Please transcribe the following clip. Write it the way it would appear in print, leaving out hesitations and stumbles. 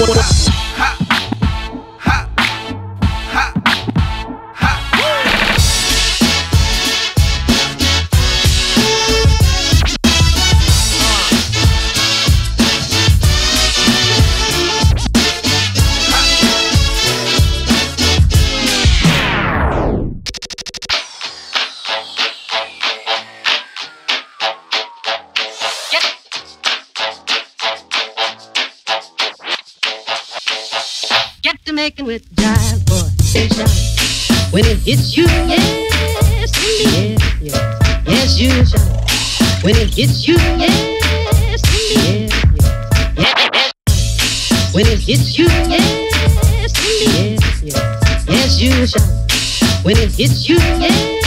Making with jive, boy, sunshine. When it hits you, yes, indeed, yes, yes, you shine. When it hits you, yes, indeed, yes, yes, when it hits you, yes, indeed, yes, yes, yes, you shine. When it hits you, yes.